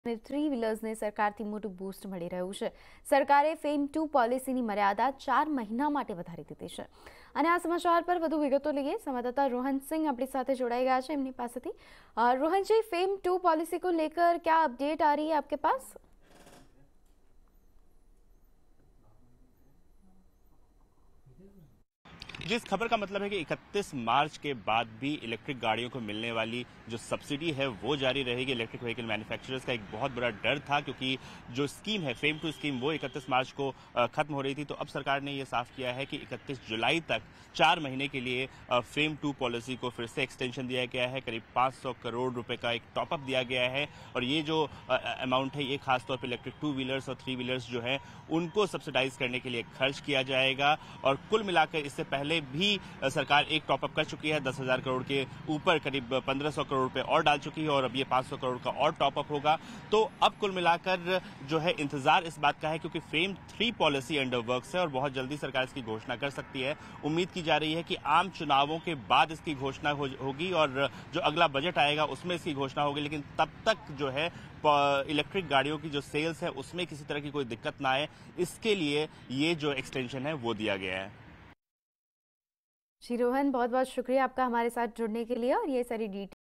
Three વ્હીલર્સને સરકારથી મોટું boost મળી રહ્યું છે। સરકારે ફેમ 2 પોલિસીની મર્યાદા 4 મહિના માટે વધારી દીધી છે। અને આ સમાચાર પર વધુ વિગતો લઈએ। સંવાદદાતા રોહન સિંહ આપણી સાથે જોડાઈ ગયા છે એમની પાસેથી। रोहन जी, फेम 2 पॉलिसी को लेकर क्या अपडेट आ रही है आपके पास? जिस खबर का मतलब है कि 31 मार्च के बाद भी इलेक्ट्रिक गाड़ियों को मिलने वाली जो सब्सिडी है वो जारी रहेगी। इलेक्ट्रिक व्हीकल मैन्युफैक्चरर्स का एक बहुत बड़ा डर था, क्योंकि जो स्कीम है फेम 2 स्कीम वो 31 मार्च को खत्म हो रही थी। तो अब सरकार ने ये साफ किया है कि 31 जुलाई तक 4 महीने के लिए फेम 2 पॉलिसी को फिर से एक्सटेंशन दिया गया है। करीब 500 करोड़ रुपए का एक टॉपअप दिया गया है, और ये जो अमाउंट है ये खासतौर पर इलेक्ट्रिक 2 व्हीलर्स और 3 व्हीलर्स जो है उनको सब्सिडाइज करने के लिए खर्च किया जाएगा। और कुल मिलाकर इससे पहले भी सरकार एक टॉपअप कर चुकी है। 10,000 करोड़ के ऊपर करीब 1,500 करोड़ रुपए और डाल चुकी है, और अब ये 500 करोड़ का और टॉपअप होगा। तो अब कुल मिलाकर जो है इंतजार इस बात का है, क्योंकि फेम 3 पॉलिसी अंडर वर्क्स है और बहुत जल्दी सरकार इसकी घोषणा कर सकती है। उम्मीद की जा रही है कि आम चुनावों के बाद इसकी घोषणा होगी, और जो अगला बजट आएगा उसमें इसकी घोषणा होगी। लेकिन तब तक जो है इलेक्ट्रिक गाड़ियों की जो सेल्स है उसमें किसी तरह की कोई दिक्कत ना आए, इसके लिए ये जो एक्सटेंशन है वो दिया गया है। जी रोहन, बहुत बहुत शुक्रिया आपका हमारे साथ जुड़ने के लिए और ये सारी डिटेल